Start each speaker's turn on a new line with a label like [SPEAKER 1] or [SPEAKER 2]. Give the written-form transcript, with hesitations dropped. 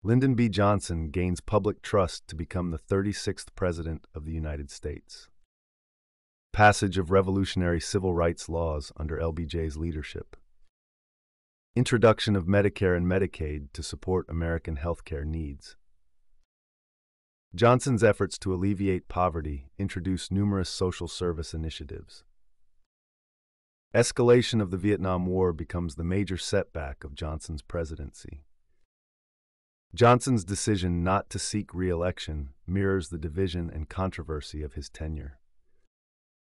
[SPEAKER 1] Lyndon B. Johnson gains public trust to become the 36th President of the United States. Passage of revolutionary civil rights laws under LBJ's leadership. Introduction of Medicare and Medicaid to support American healthcare needs. Johnson's efforts to alleviate poverty introduced numerous social service initiatives. Escalation of the Vietnam War becomes the major setback of Johnson's presidency. Johnson's decision not to seek re-election mirrors the division and controversy of his tenure.